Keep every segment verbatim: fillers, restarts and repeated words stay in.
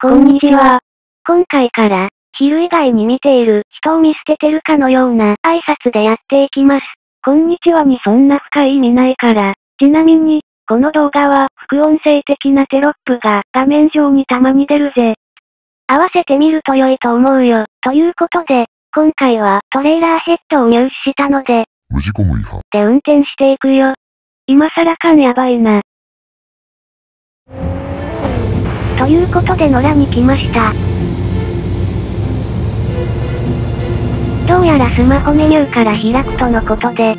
こんにちは。今回から、昼以外に見ている人を見捨ててるかのような挨拶でやっていきます。こんにちはにそんな深い意味ないから。ちなみに、この動画は副音声的なテロップが画面上にたまに出るぜ。合わせてみると良いと思うよ。ということで、今回はトレーラーヘッドを入手したので、 無事故無違反で運転していくよ。今更感やばいな。ということで野良に来ました。どうやらスマホメニューから開くとのことで。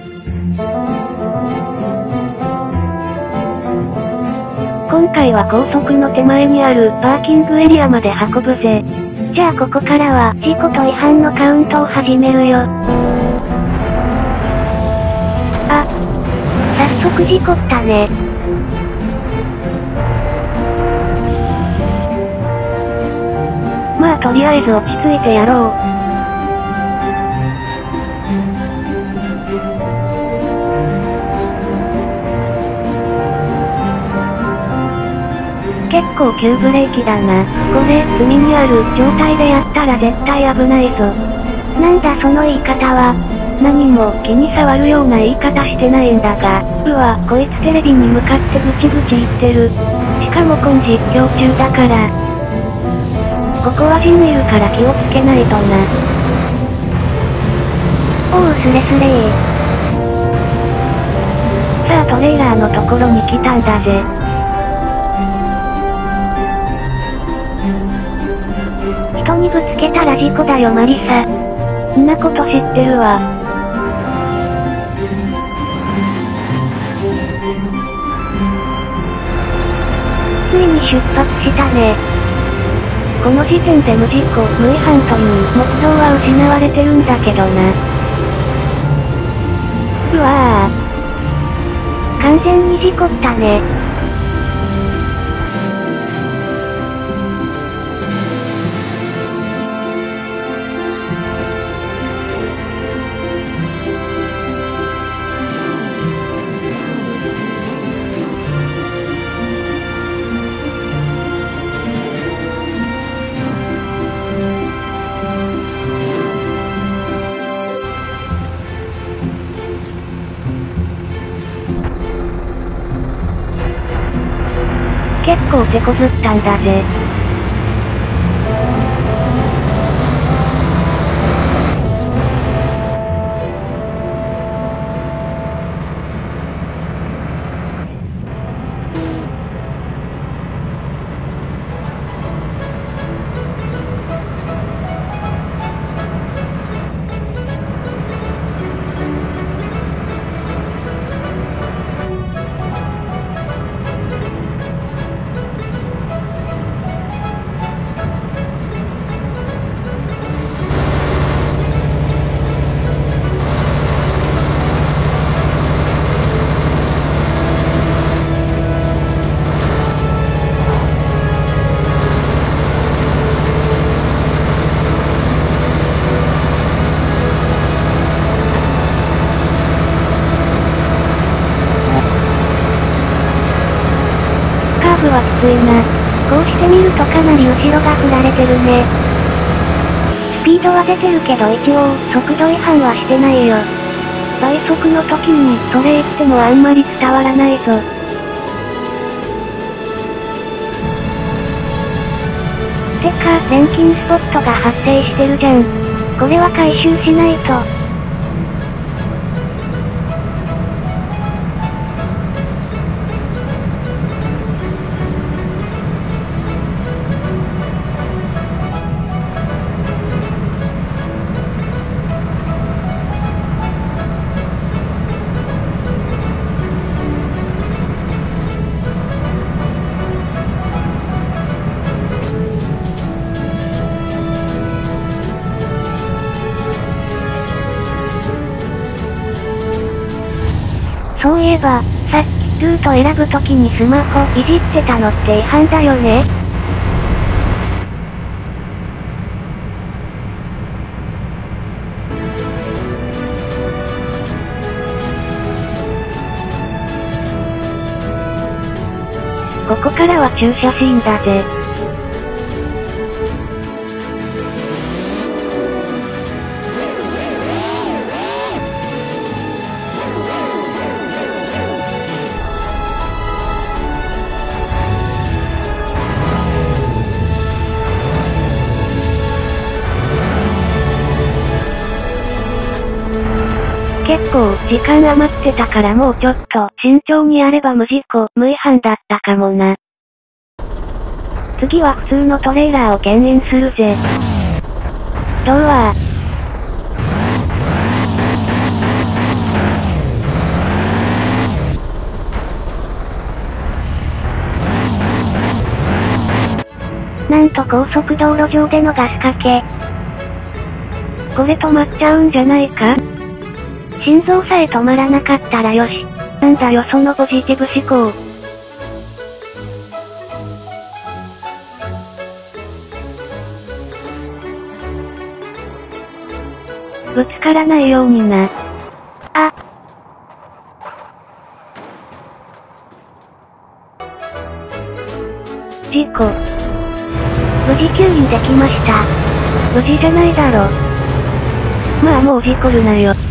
今回は高速の手前にあるパーキングエリアまで運ぶぜ。じゃあここからは事故と違反のカウントを始めるよ。あ、早速事故ったね。まあとりあえず落ち着いてやろう。結構急ブレーキだな。これ、海にある状態でやったら絶対危ないぞ。なんだその言い方は。何も気に障るような言い方してないんだが、うわ、こいつテレビに向かってブチブチ言ってる。しかも今実況中だから。ここは人いるから気をつけないとな。おうスレスレー。さあトレーラーのところに来たんだぜ。人にぶつけたら事故だよマリサ。んなこと知ってるわ。ついに出発したね。この時点で無事故、無違反という目標は失われてるんだけどな。うわぁ。完全に事故ったね。結構手こずったんだぜ。カーブはきついな。こうして見るとかなり後ろが振られてるね。スピードは出てるけど一応、速度違反はしてないよ。倍速の時にそれ言ってもあんまり伝わらないぞ。てか、錬金スポットが発生してるじゃん。これは回収しないと。そういえば、さっきルート選ぶときにスマホいじってたのって違反だよね？ここからは駐車シーンだぜ。 結構、時間余ってたからもうちょっと、慎重にやれば無事故、無違反だったかもな。次は普通のトレーラーを牽引するぜ。ドア。なんと高速道路上でのガスかけ。これ止まっちゃうんじゃないか？心臓さえ止まらなかったらよし。なんだよそのポジティブ思考。ぶつからないようにな。あ。事故。無事救助できました。無事じゃないだろ。まあもう事故るなよ。